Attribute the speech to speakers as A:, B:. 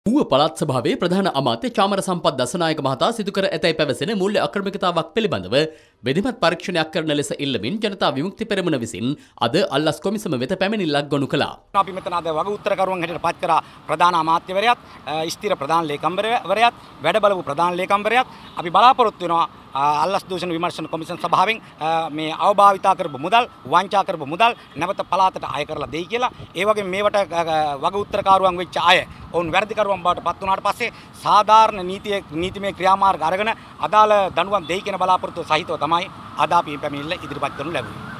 A: ඌව පළාත් සභාවේ ප්‍රධාන අමාත්‍ය චාමර සම්පත් දසනායක මහතා සිදු කර ඇතැයි පැවසෙන මූල්‍ය අක්‍රමිකතාවක් පිළිබඳව බෙදිමත් පරීක්ෂණයක් කරන ලෙස ඉල්ලමින් ජනතා විමුක්ති පෙරමුණ විසින් අද අල්ලස් කොමිසම වෙත පැමිණිල්ලක් ගොනු කළා.
B: අපි මෙතන අද වග උත්තරකරුවන් හැටියට පත් කරා ප්‍රධාන අමාත්‍යවරයාත්, ස්ථිර ප්‍රධාන ලේකම්වරයාත්, වැඩ බලපු ප්‍රධාන ලේකම්වරයාත් අපි බලාපොරොත්තු වෙනවා අල්ලස් දූෂණ විමර්ශන කොමිෂන් සභාවෙන් මේ අවභාවිතා කරපු මුදල්, වංචා කරපු මුදල් නැවත පළාතට අය කරලා දෙයි කියලා. ඒ වගේම මේවට වග උත්තරකරුවන් වෙච්ච අය ඔවුන් වැරදිකරුවන් බවට පත් වුණාට පස්සේ සාධාරණ නීතිමය ක්‍රියාමාර්ග අරගෙන අදාළ දඬුවම් දෙයි කියන බලාපොරොත්තු සහිතව තමයි අද අපි පැමිණිල්ල ඉදිරිපත් කරනු ලැබුවේ.